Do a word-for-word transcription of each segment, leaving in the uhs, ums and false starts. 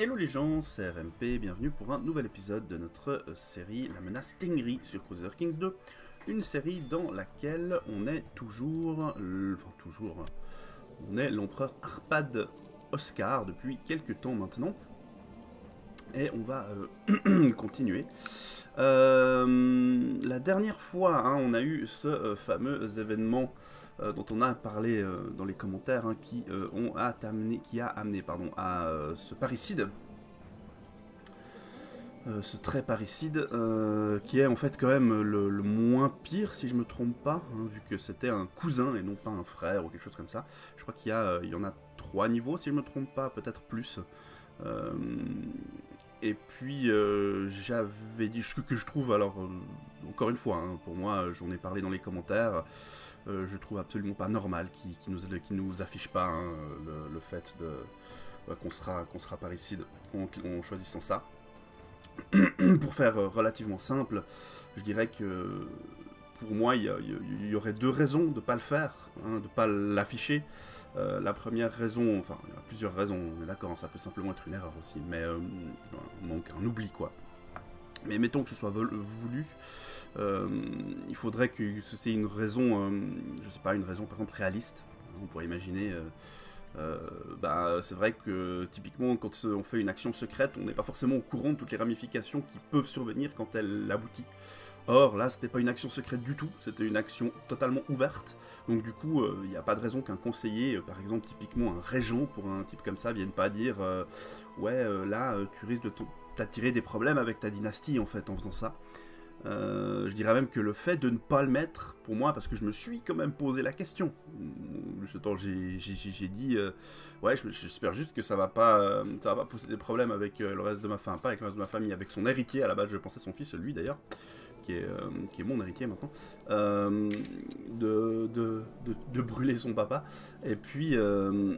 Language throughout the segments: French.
Hello les gens, c'est R M P, bienvenue pour un nouvel épisode de notre euh, série La Menace Tengri sur Crusader Kings deux. Une série dans laquelle on est toujours, euh, enfin toujours, on est l'empereur Arpad Oscar depuis quelques temps maintenant. Et on va euh, continuer. Euh, la dernière fois, hein, on a eu ce euh, fameux événement euh, dont on a parlé euh, dans les commentaires, hein, qui, euh, ont amené, qui a amené pardon, à euh, ce parricide. Euh, ce trait parricide, euh, qui est en fait quand même le, le moins pire, si je me trompe pas, hein, vu que c'était un cousin et non pas un frère ou quelque chose comme ça. Je crois qu'il y, euh, y en a trois niveaux, si je me trompe pas, peut-être plus. Euh, et puis, euh, j'avais dit ce que je trouve, alors, euh, encore une fois, hein, pour moi, j'en ai parlé dans les commentaires, euh, je trouve absolument pas normal qu'ils qui nous, qui nous affichent pas, hein, le, le fait de euh, qu'on sera, qu'on sera parricide en, en choisissant ça. Pour faire relativement simple, je dirais que pour moi, il y, y, y aurait deux raisons de ne pas le faire, hein, de ne pas l'afficher. Euh, la première raison, enfin, il y a plusieurs raisons, on est d'accord, ça peut simplement être une erreur aussi, mais euh, un manque, un oubli, quoi. Mais mettons que ce soit voulu, euh, il faudrait que c'est une raison, euh, je sais pas, une raison par exemple réaliste. On pourrait imaginer... Euh, Euh, bah, c'est vrai que typiquement quand on fait une action secrète, on n'est pas forcément au courant de toutes les ramifications qui peuvent survenir quand elle aboutit. Or là, c'était pas une action secrète du tout, c'était une action totalement ouverte. Donc du coup, il euh, n'y a pas de raison qu'un conseiller, euh, par exemple typiquement un régent pour un type comme ça, vienne pas dire euh, ouais euh, là euh, tu risques de t'attirer des problèmes avec ta dynastie en fait en faisant ça. Euh, je dirais même que le fait de ne pas le mettre, pour moi, parce que je me suis quand même posé la question, j'ai dit, euh, ouais, j'espère juste que ça va pas, euh, ça va pas poser des problèmes avec euh, le reste de ma famille, pas avec le reste de ma famille, avec son héritier. À la base, je pensais son fils, lui d'ailleurs, qui est, euh, qui est mon héritier maintenant, euh, de, de, de, de brûler son papa. Et puis, euh,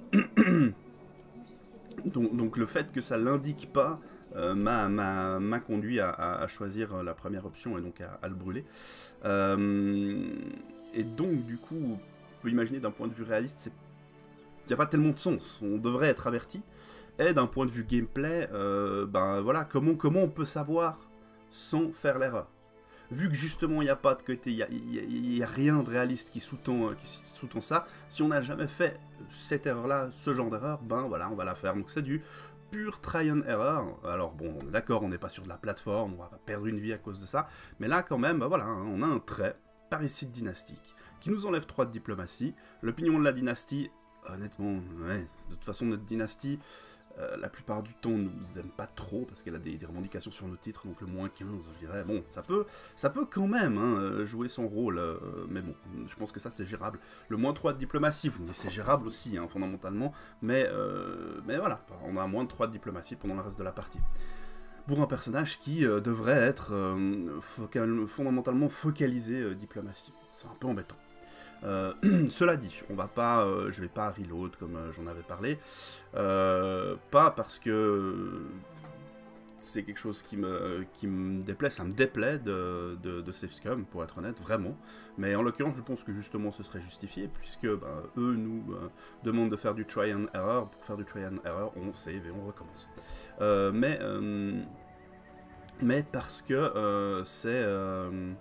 donc, donc le fait que ça l'indique pas. Euh, m'a conduit à, à, à choisir la première option et donc à, à le brûler. Euh, et donc, du coup, on peut imaginer d'un point de vue réaliste, il n'y a pas tellement de sens. On devrait être averti. Et d'un point de vue gameplay, euh, ben voilà, comment, comment on peut savoir sans faire l'erreur? Vu que justement il n'y a pas de côté, il n'y a, a, a rien de réaliste qui sous-tend sous ça, si on n'a jamais fait cette erreur-là, ce genre d'erreur, ben voilà, on va la faire. Donc c'est du pur try and error. Alors bon, on est d'accord, on n'est pas sur de la plateforme, on va pas perdre une vie à cause de ça, mais là quand même, ben voilà, hein, on a un trait, parricide dynastique, qui nous enlève trois de diplomatie. L'opinion de la dynastie, honnêtement, ouais, de toute façon notre dynastie, Euh, la plupart du temps, on nous aime pas trop parce qu'elle a des, des revendications sur nos titres, donc le moins quinze, je dirais, bon, ça peut, ça peut quand même hein, jouer son rôle, euh, mais bon, je pense que ça c'est gérable. Le moins trois de diplomatie, c'est gérable aussi, hein, fondamentalement, mais, euh, mais voilà, on a moins de trois de diplomatie pendant le reste de la partie. Pour un personnage qui euh, devrait être euh, focal, fondamentalement focalisé euh, diplomatie, c'est un peu embêtant. Euh, cela dit, on va pas, euh, je vais pas reload comme euh, j'en avais parlé, euh, pas parce que c'est quelque chose qui me, qui me déplaît, ça me déplaît de, de, de Save Scum, pour être honnête, vraiment, mais en l'occurrence je pense que justement ce serait justifié, puisque ben, eux nous euh, demandent de faire du try and error. Pour faire du try and error, on save et on recommence. Euh, mais, euh, mais parce que euh, c'est... Euh,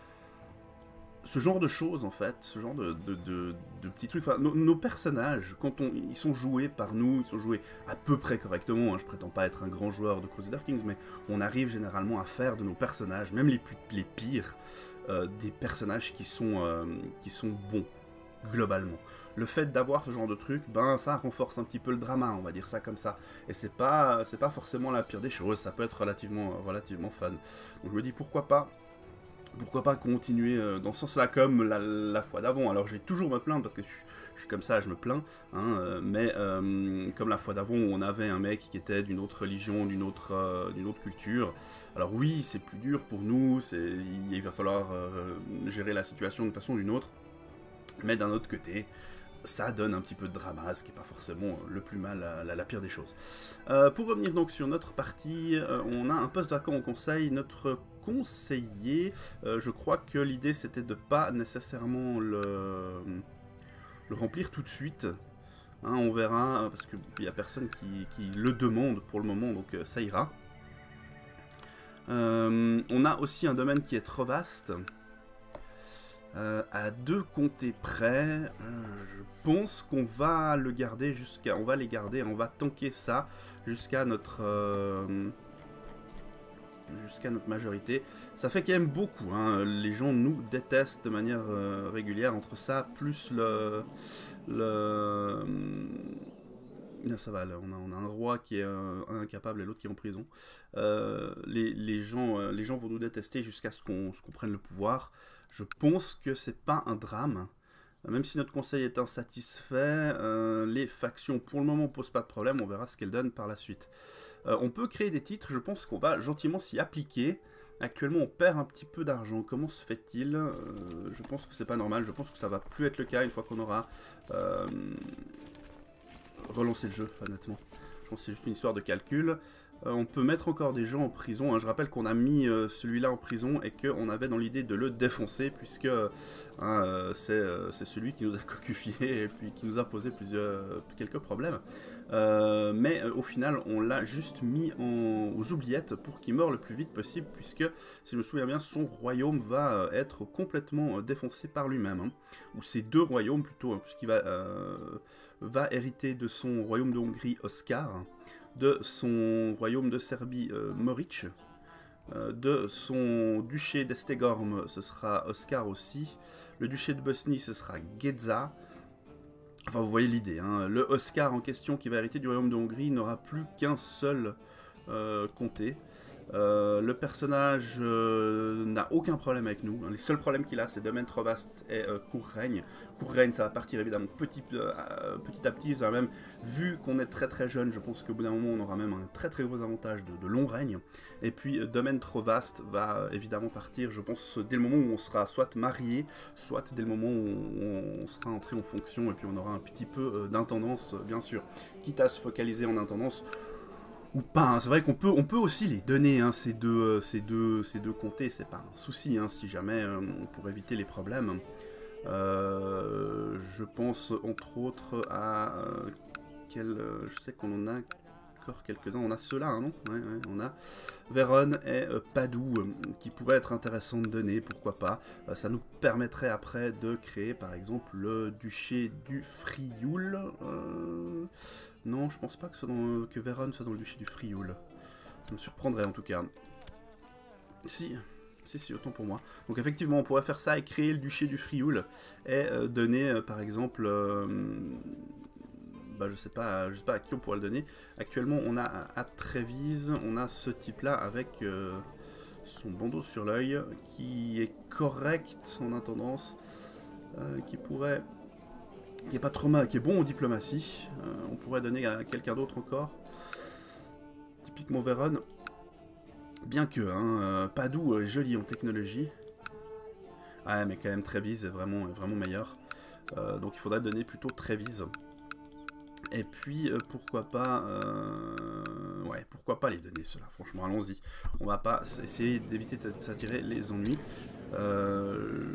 ce genre de choses, en fait, ce genre de, de, de, de petits trucs, enfin, nos, nos personnages, quand on, ils sont joués par nous, ils sont joués à peu près correctement, hein, je prétends pas être un grand joueur de Crusader Kings, mais on arrive généralement à faire de nos personnages, même les, plus, les pires, euh, des personnages qui sont, euh, qui sont bons, globalement. Le fait d'avoir ce genre de truc, ben ça renforce un petit peu le drama, on va dire ça comme ça. Et c'est pas, c'est pas forcément la pire des choses, ça peut être relativement, relativement fun. Donc je me dis pourquoi pas Pourquoi pas continuer dans ce sens-là comme la, la fois d'avant. Alors je vais toujours me plaindre parce que je, je suis comme ça, je me plains. Hein, euh, mais euh, comme la fois d'avant où on avait un mec qui était d'une autre religion, d'une autre, euh, d'une autre culture. Alors oui, c'est plus dur pour nous, il, il va falloir euh, gérer la situation d'une façon ou d'une autre. Mais d'un autre côté, ça donne un petit peu de drama, ce qui n'est pas forcément le plus mal, la, la, la pire des choses. Euh, pour revenir donc sur notre partie, euh, on a un poste vacant au conseil. Notre conseiller, euh, je crois que l'idée c'était de pas nécessairement le, le remplir tout de suite. Hein, on verra, parce qu'il n'y a personne qui, qui le demande pour le moment, donc euh, ça ira. Euh, on a aussi un domaine qui est trop vaste. Euh, à deux comtés près, euh, je pense qu'on va le garder jusqu'à, on va les garder, on va tanker ça jusqu'à notre, euh, jusqu'à notre majorité. Ça fait quand même beaucoup, hein. Les gens nous détestent de manière euh, régulière entre ça plus le, le, non, ça va, là, on, a, on a un roi qui est euh, incapable et l'autre qui est en prison. Euh, les, les, gens, euh, les gens vont nous détester jusqu'à ce qu'on qu'on prenne le pouvoir. Je pense que c'est pas un drame. Même si notre conseil est insatisfait, euh, les factions pour le moment posent pas de problème, on verra ce qu'elles donnent par la suite. Euh, on peut créer des titres, je pense qu'on va gentiment s'y appliquer. Actuellement on perd un petit peu d'argent, comment se fait-il? euh, Je pense que c'est pas normal, je pense que ça va plus être le cas une fois qu'on aura euh, relancé le jeu, honnêtement. Je pense que c'est juste une histoire de calcul. Euh, on peut mettre encore des gens en prison. Hein. Je rappelle qu'on a mis euh, celui-là en prison et qu'on avait dans l'idée de le défoncer, puisque euh, euh, c'est euh, celui qui nous a cocufié et puis qui nous a posé plusieurs, quelques problèmes. Euh, mais euh, au final, on l'a juste mis en, aux oubliettes pour qu'il meure le plus vite possible, puisque, si je me souviens bien, son royaume va euh, être complètement euh, défoncé par lui-même. Hein. Ou ses deux royaumes plutôt, hein, puisqu'il va, euh, va hériter de son royaume de Hongrie, Oscar, de son royaume de Serbie, euh, Moric, euh, de son duché d'Estegorm, ce sera Oscar aussi, le duché de Bosnie, ce sera Gedza. Enfin, vous voyez l'idée, hein. Le Oscar en question qui va hériter du royaume de Hongrie n'aura plus qu'un seul euh, comté. Euh, le personnage euh, n'a aucun problème avec nous. Les seuls problèmes qu'il a, c'est domaine trop vaste et euh, court règne. Court règne, ça va partir évidemment petit, euh, petit à petit. Ça va même, vu qu'on est très très jeune, je pense qu'au bout d'un moment, on aura même un très très gros avantage de, de long règne. Et puis, euh, domaine trop vaste va euh, évidemment partir, je pense, dès le moment où on sera soit marié, soit dès le moment où on, on sera entré en fonction. Et puis, on aura un petit peu euh, d'intendance, bien sûr. Quitte à se focaliser en intendance. Ou pas, hein. C'est vrai qu'on peut, on peut aussi les donner, hein, ces, deux, euh, ces, deux, ces deux comtés, c'est pas un souci, hein, si jamais, euh, pour éviter les problèmes. Euh, je pense entre autres à... Euh, quel, euh, je sais qu'on en a encore quelques-uns, on a ceux-là, hein, non ouais, ouais, on a Vérone et euh, Padoue, euh, qui pourraient être intéressants de donner, pourquoi pas. Euh, ça nous permettrait après de créer, par exemple, le duché du Frioul. Euh... Non, je pense pas que, soit dans, que Vérone soit dans le duché du Frioul. Ça me surprendrait en tout cas. Si, si, si, autant pour moi. Donc effectivement, on pourrait faire ça et créer le duché du Frioul et euh, donner, euh, par exemple, euh, bah, je sais pas, je sais pas à qui on pourrait le donner. Actuellement, on a à, à Trévise, on a ce type-là avec euh, son bandeau sur l'œil qui est correct en intendance, euh, qui pourrait... qui est pas trop mal, qui est bon en diplomatie. Euh, on pourrait donner à quelqu'un d'autre encore. Typiquement Vérone. Bien que, hein, euh, Padoue est joli en technologie. Ouais, mais quand même Trévise est vraiment, est vraiment meilleur. Euh, donc il faudrait donner plutôt Trévise. Et puis, euh, pourquoi pas... Euh... Ouais, pourquoi pas les donner, ceux-là. Franchement, allons-y. On va pas essayer d'éviter de s'attirer les ennuis. Euh...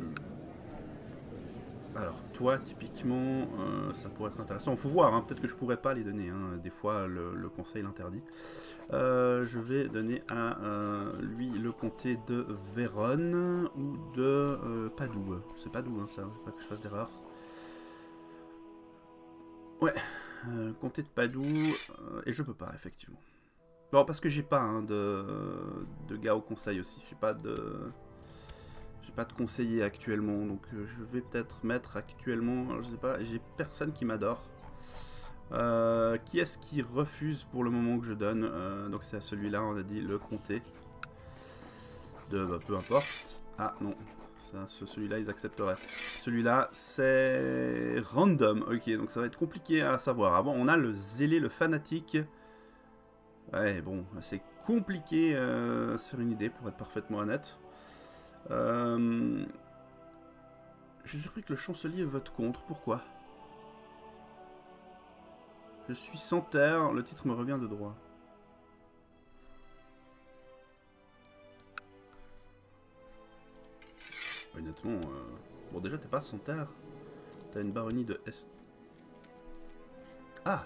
Alors, toi, typiquement, euh, ça pourrait être intéressant. Il faut voir, hein, peut-être que je pourrais pas les donner. Hein. Des fois, le, le conseil l'interdit. Euh, je vais donner à euh, lui le comté de Vérone ou de euh, Padoue. C'est Padoue, hein, ça. Faut pas que je fasse d'erreur. Ouais, euh, comté de Padoue. Euh, et je peux pas, effectivement. Bon, parce que j'ai pas hein, de, de gars au conseil aussi. J'ai pas de... pas de conseiller actuellement, donc euh, je vais peut-être mettre actuellement, je sais pas, j'ai personne qui m'adore. Euh, qui est-ce qui refuse pour le moment que je donne? euh, Donc c'est à celui-là, on a dit le comté. De, bah, peu importe. Ah non, ce, celui-là ils accepteraient. Celui-là c'est random, ok, donc ça va être compliqué à savoir. Avant on a le zélé, le fanatique. Ouais bon, c'est compliqué euh, à se faire une idée pour être parfaitement honnête. Euh... Je suis surpris que le chancelier vote contre. Pourquoi? Je suis sans terre, le titre me revient de droit. Honnêtement, euh... bon déjà t'es pas sans terre. T'as une baronnie de Est... Ah.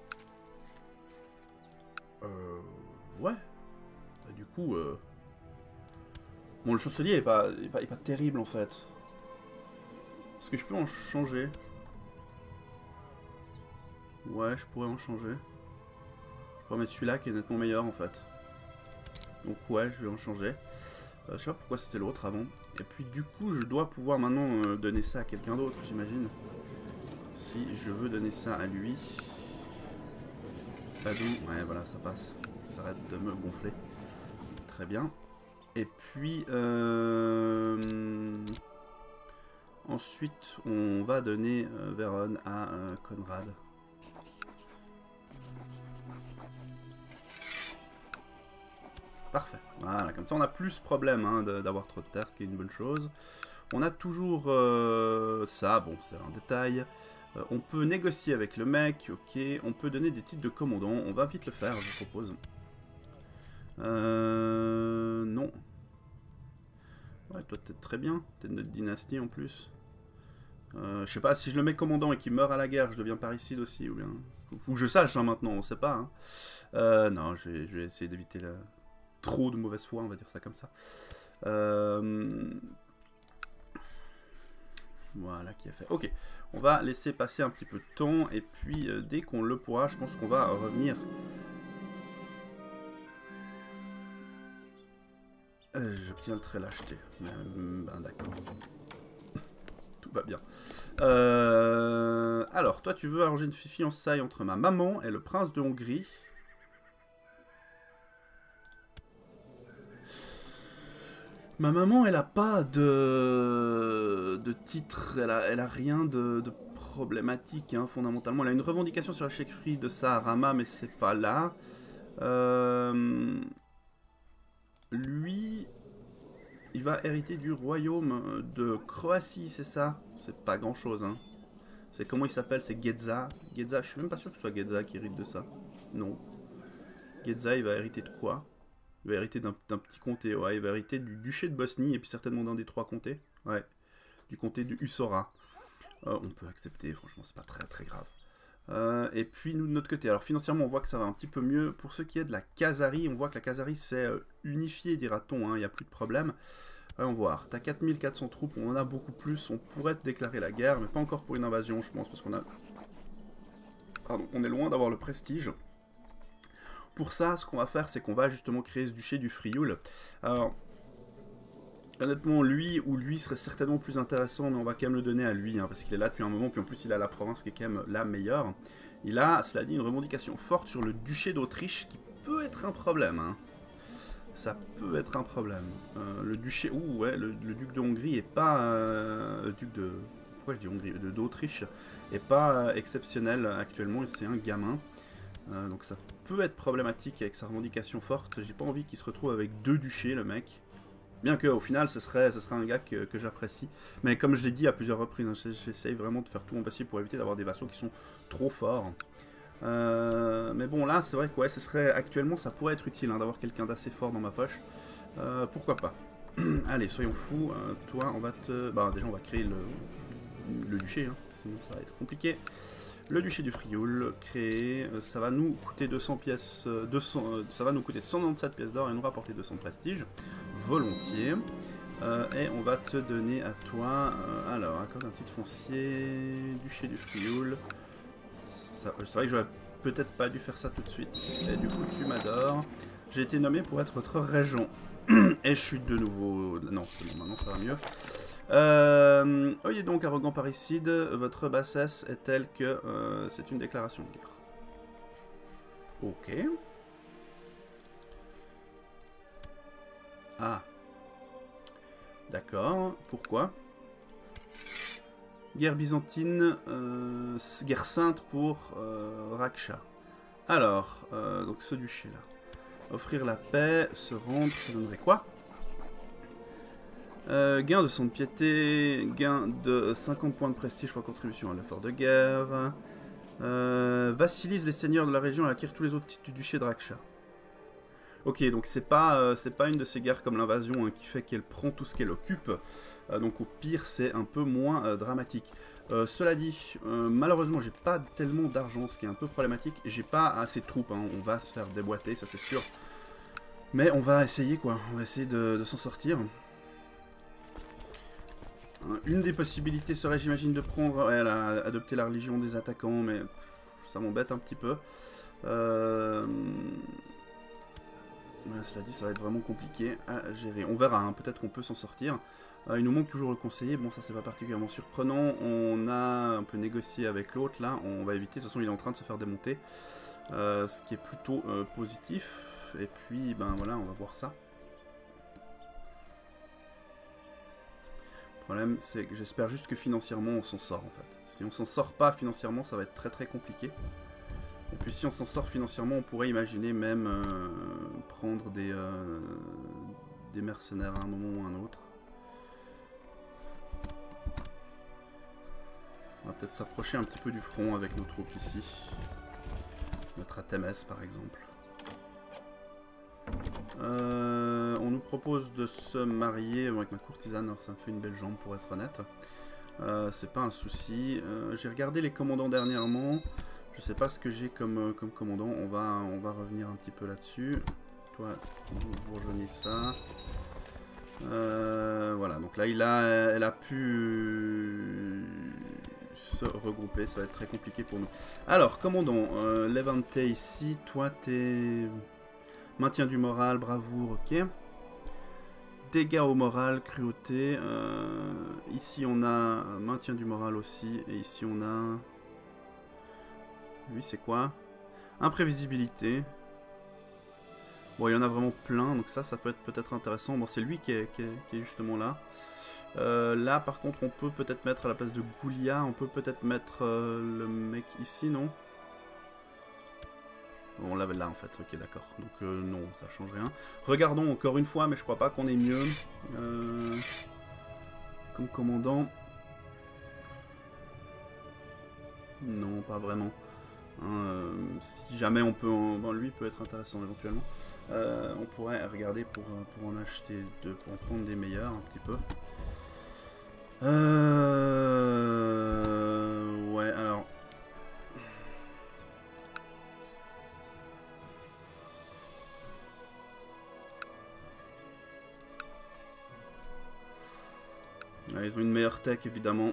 Euh... Ouais. Bah, du coup... Euh... Bon, le chancelier est pas, est pas, est pas terrible, en fait. Est-ce que je peux en changer? Ouais, je pourrais en changer. Je pourrais mettre celui-là qui est nettement meilleur, en fait. Donc ouais, je vais en changer. Euh, je sais pas pourquoi c'était l'autre avant. Et puis du coup, je dois pouvoir maintenant euh, donner ça à quelqu'un d'autre, j'imagine. Si je veux donner ça à lui. Badou, ouais, voilà, ça passe. Ça arrête de me gonfler. Très bien. Et puis, euh... ensuite, on va donner euh, Véron à euh, Conrad. Parfait. Voilà, comme ça on a plus ce problème hein, d'avoir trop de terre, ce qui est une bonne chose. On a toujours euh, ça, bon c'est un détail. Euh, on peut négocier avec le mec, ok. On peut donner des titres de commandant, on va vite le faire, je vous propose. Euh, non. Ouais, toi t'es très bien, t'es de notre dynastie en plus. Euh, je sais pas, si je le mets commandant et qu'il meurt à la guerre, je deviens parricide aussi, ou bien... Faut que je sache hein, maintenant, on sait pas. Hein. Euh, non, je vais, je vais essayer d'éviter la... trop de mauvaise foi, on va dire ça comme ça. Euh... Voilà qui est fait. Ok, on va laisser passer un petit peu de temps, et puis euh, dès qu'on le pourra, je pense qu'on va revenir... Euh, J'obtiens le trait lâcheté. Ben d'accord. Tout va bien. Euh... Alors, toi tu veux arranger une fiançailles entre ma maman et le prince de Hongrie. Ma maman, elle a pas de, de titre, elle a, elle a rien de, de problématique, hein, fondamentalement. Elle a une revendication sur la chefferie de Saharama, mais c'est pas là. Euh... Lui, il va hériter du royaume de Croatie, c'est ça? C'est pas grand chose, hein. C'est comment il s'appelle? C'est Gedza. Gedza, je suis même pas sûr que ce soit Gedza qui hérite de ça. Non. Gedza, il va hériter de quoi? Il va hériter d'un petit comté, ouais. Il va hériter du duché de Bosnie et puis certainement d'un des trois comtés. Ouais. Du comté de Usora. Euh, on peut accepter, franchement, c'est pas très très grave. Euh, et puis nous de notre côté, alors financièrement on voit que ça va un petit peu mieux. Pour ce qui est de la Khazarie, on voit que la Khazarie s'est euh, unifiée, dira-t-on, hein, il n'y a plus de problème. Voyons voir, t'as quatre mille quatre cents troupes, on en a beaucoup plus, on pourrait te déclarer la guerre, mais pas encore pour une invasion, je pense, parce qu'on a... Pardon, on est loin d'avoir le prestige. Pour ça, ce qu'on va faire, c'est qu'on va justement créer ce duché du Frioul. Alors, honnêtement, lui ou lui serait certainement plus intéressant, mais on va quand même le donner à lui, hein, parce qu'il est là depuis un moment, puis en plus il a la province qui est quand même la meilleure. Il a, cela dit, une revendication forte sur le duché d'Autriche, qui peut être un problème. Hein. Ça peut être un problème. Euh, le duché... Ouh, ouais, le, le duc de Hongrie est pas... Euh, le duc de... Pourquoi je dis Hongrie? D'Autriche est pas euh, exceptionnel actuellement, c'est un gamin. Euh, donc ça peut être problématique avec sa revendication forte. J'ai pas envie qu'il se retrouve avec deux duchés, le mec. Bien qu'au final, ce serait, ce serait un gars que, que j'apprécie. Mais comme je l'ai dit à plusieurs reprises, hein, j'essaye vraiment de faire tout mon possible pour éviter d'avoir des vassaux qui sont trop forts. Euh, mais bon, là, c'est vrai que ouais, ce serait actuellement, ça pourrait être utile hein, d'avoir quelqu'un d'assez fort dans ma poche. Euh, pourquoi pas. Allez, soyons fous. Euh, toi, on va te... Bah, déjà, on va créer le, le duché, hein, sinon ça va être compliqué. Le duché du Frioul, créé, euh, ça va nous coûter deux cents pièces, euh, deux cents, euh, ça va nous coûter cent quatre-vingt-dix-sept pièces d'or et nous rapporter deux cents de prestige, volontiers. Euh, et on va te donner à toi, euh, alors, accorde un titre foncier, duché du Frioul. C'est vrai que j'aurais peut-être pas dû faire ça tout de suite. Et du coup, tu m'adores. J'ai été nommé pour être votre régent. Et je suis de nouveau... Non, c'est bon, maintenant ça va mieux. Euh, oyez donc, arrogant parricide, votre bassesse est telle que euh, c'est une déclaration de guerre. Ok. Ah. D'accord. Pourquoi? Guerre byzantine, euh, guerre sainte pour euh, Raksha. Alors, euh, donc ce duché-là. Offrir la paix, se rendre, ça donnerait quoi? euh, Gain de sang de piété, gain de cinquante points de prestige pour contribution à l'effort de guerre. Euh, vassilise les seigneurs de la région et acquiert tous les autres titres du duché de Raksha. Ok, donc c'est pas, euh, c'est pas une de ces guerres comme l'invasion hein, qui fait qu'elle prend tout ce qu'elle occupe. Euh, donc au pire, c'est un peu moins euh, dramatique. Euh, cela dit, euh, malheureusement, j'ai pas tellement d'argent, ce qui est un peu problématique. J'ai pas assez de troupes, hein. On va se faire déboîter, ça c'est sûr. Mais on va essayer quoi, on va essayer de, de s'en sortir. Une des possibilités serait, j'imagine, de prendre, ouais, la, adopter la religion des attaquants, mais ça m'embête un petit peu. Euh... Ouais, cela dit, ça va être vraiment compliqué à gérer. On verra, hein, peut-être qu'on peut s'en sortir. Euh, il nous manque toujours le conseiller, bon ça c'est pas particulièrement surprenant. On a un peu négocié avec l'autre, là, on va éviter, de toute façon il est en train de se faire démonter. Euh, ce qui est plutôt euh, positif. Et puis, ben voilà, on va voir ça. Le problème, c'est que j'espère juste que financièrement, on s'en sort, en fait. Si on s'en sort pas financièrement, ça va être très très compliqué. Et puis si on s'en sort financièrement, on pourrait imaginer même euh, prendre des, euh, des mercenaires à un moment ou à un autre. On va peut-être s'approcher un petit peu du front avec nos troupes ici. Mettre à Thémès, par exemple. Euh, on nous propose de se marier avec ma courtisane, alors ça me fait une belle jambe pour être honnête. Euh, c'est pas un souci. Euh, j'ai regardé les commandants dernièrement. Je sais pas ce que j'ai comme, comme commandant. On va, on va revenir un petit peu là-dessus. Toi, vous, vous rejoignez ça. Euh, voilà, donc là, il a, elle a pu se regrouper. Ça va être très compliqué pour nous. Alors, commandant, euh, Levante ici. Toi, t'es... Maintien du moral, bravoure, ok. Dégâts au moral, cruauté. Euh, ici, on a maintien du moral aussi. Et ici, on a... Lui, c'est quoi? Imprévisibilité. Bon, il y en a vraiment plein, donc ça, ça peut être peut-être intéressant. Bon, c'est lui qui est, qui, est, qui est justement là. Euh, là, par contre, on peut peut-être mettre à la place de Goulia, on peut peut-être mettre euh, le mec ici, non? On l'avait là, en fait. Ok, d'accord. Donc, euh, non, ça change rien. Regardons encore une fois, mais je crois pas qu'on ait mieux. Euh, comme commandant. Non, pas vraiment. Hein, euh, si jamais on peut en... Bon, lui peut être intéressant éventuellement. Euh, on pourrait regarder pour, pour en acheter deux, pour en prendre des meilleurs un petit peu. Euh... Ouais, alors... Ouais, ils ont une meilleure tech évidemment.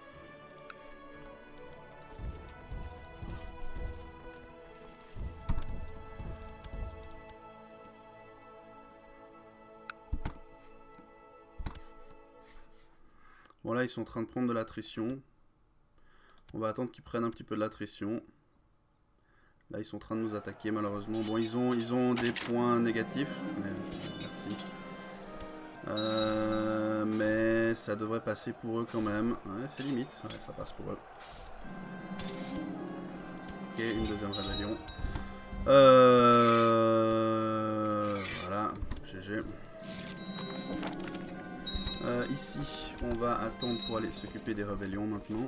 Bon là ils sont en train de prendre de l'attrition. On va attendre qu'ils prennent un petit peu de l'attrition. Là ils sont en train de nous attaquer malheureusement. Bon ils ont, ils ont des points négatifs. Mais, merci. Euh, mais ça devrait passer pour eux quand même. Ouais, c'est limite. Ouais, ça passe pour eux. Ok, une deuxième rébellion. Euh, voilà, G G. Euh, ici, on va attendre pour aller s'occuper des rébellions maintenant.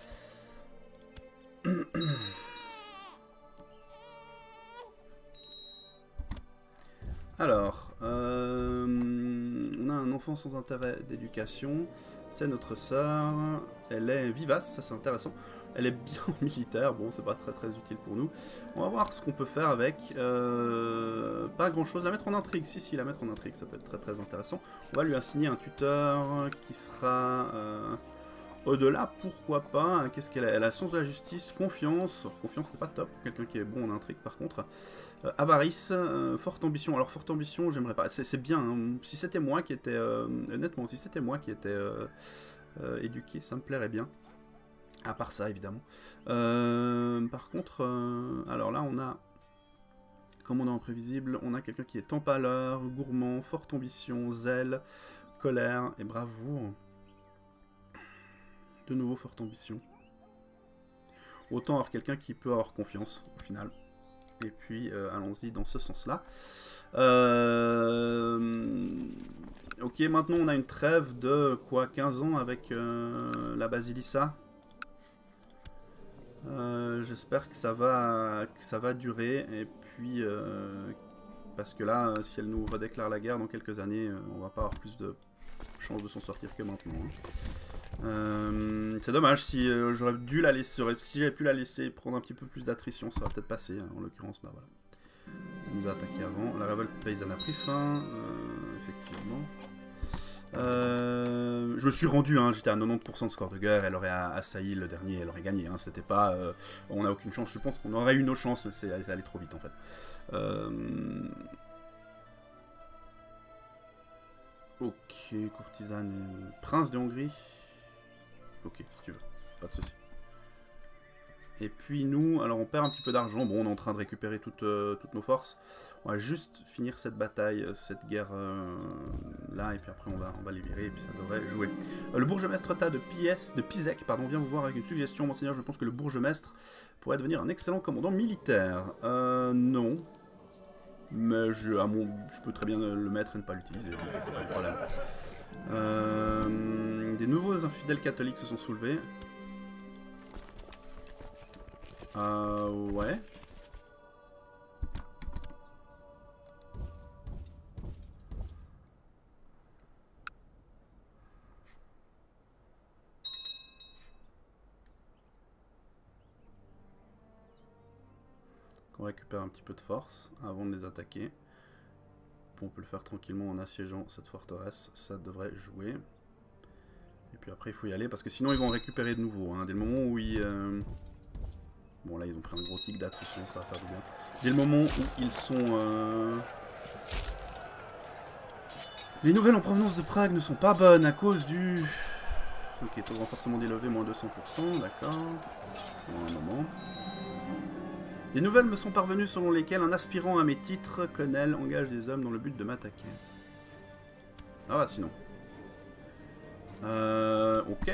Alors, euh, on a un enfant sans intérêt d'éducation. C'est notre sœur. Elle est vivace, ça c'est intéressant. Elle est bien militaire, bon c'est pas très très utile pour nous. On va voir ce qu'on peut faire avec. Euh, pas grand chose. La mettre en intrigue, si si, la mettre en intrigue, ça peut être très très intéressant. On va lui assigner un tuteur qui sera euh, au-delà, pourquoi pas. Qu'est-ce qu'elle a? Elle a sens de la justice, confiance. Confiance c'est pas top, quelqu'un qui est bon en intrigue par contre. Euh, avarice, euh, forte ambition. Alors forte ambition, j'aimerais pas. C'est bien, hein. Si c'était moi qui étais... Euh, honnêtement, si c'était moi qui étais euh, euh, éduqué, ça me plairait bien. À part ça, évidemment. Euh, par contre, euh, alors là, on a, commandant imprévisible, on a quelqu'un qui est empaleur, gourmand, forte ambition, zèle, colère et bravoure. De nouveau, forte ambition. Autant avoir quelqu'un qui peut avoir confiance, au final. Et puis, euh, allons-y dans ce sens-là. Euh... Ok, maintenant, on a une trêve de, quoi, quinze ans avec euh, la Basilissa. Euh, J'espère que ça va que ça va durer et puis euh, Parce que là, euh, si elle nous redéclare la guerre dans quelques années, euh, on va pas avoir plus de chance de s'en sortir que maintenant. Hein. Euh, c'est dommage, si euh, j'aurais dû la laisser, si j'avais pu la laisser prendre un petit peu plus d'attrition, ça aurait peut-être passé. Hein. En l'occurrence, bah voilà. Elle nous a attaqué avant. La révolte paysanne a pris fin, euh, effectivement. Euh, je me suis rendu, hein, j'étais à quatre-vingt-dix pour cent de score de guerre, elle aurait assailli le dernier, elle aurait gagné. Hein, C'était pas, euh, on n'a aucune chance. Je pense qu'on aurait eu nos chances, mais c'est allé trop vite en fait. Euh... Ok, courtisane et prince de Hongrie. Ok, si tu veux, pas de souci. Et puis nous, alors on perd un petit peu d'argent. Bon, on est en train de récupérer toutes, euh, toutes nos forces. On va juste finir cette bataille, cette guerre euh, là, et puis après on va, on va les virer, et puis ça devrait jouer. Euh, le bourgmestre de Pies, de Pizek, pardon, vient vous voir avec une suggestion. Monseigneur, je pense que le bourgmestre pourrait devenir un excellent commandant militaire. Euh, non. Mais je, à mon, je peux très bien le mettre et ne pas l'utiliser, c'est pas le problème. Euh, des nouveaux infidèles catholiques se sont soulevés. Euh, ouais. On récupère un petit peu de force avant de les attaquer. On peut le faire tranquillement en assiégeant cette forteresse, ça devrait jouer. Et puis après il faut y aller parce que sinon ils vont récupérer de nouveau. Hein. Dès le moment où ils... Euh... Bon là ils ont pris un gros tic d'attrition, ça va faire du bien. Dès le moment où ils sont... Euh... Les nouvelles en provenance de Prague ne sont pas bonnes à cause du... Ok, taux de renforcement d'élevé, moins deux cents pour cent, d'accord. Pour un moment. Des nouvelles me sont parvenues selon lesquelles un aspirant à mes titres, Connell, engage des hommes dans le but de m'attaquer. Ah bah sinon. Euh, ok.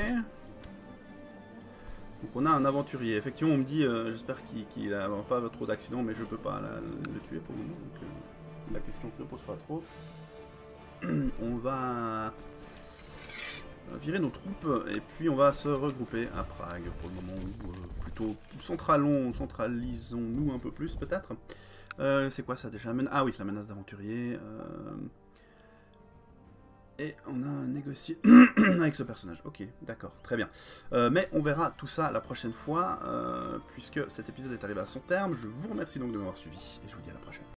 Donc on a un aventurier. Effectivement on me dit, euh, j'espère qu'il n'a pas trop d'accidents, mais je peux pas la, le tuer pour le moment. Donc euh, la question se pose pas trop. On va virer nos troupes et puis on va se regrouper à Prague pour le moment, ou euh, plutôt centralons, centralisons-nous un peu plus peut-être. Euh, c'est quoi ça déjà? Ah oui, la menace d'aventurier. Euh... Et on a négocié avec ce personnage. Ok, d'accord, très bien. Euh, mais on verra tout ça la prochaine fois, euh, puisque cet épisode est arrivé à son terme. Je vous remercie donc de m'avoir suivi et je vous dis à la prochaine.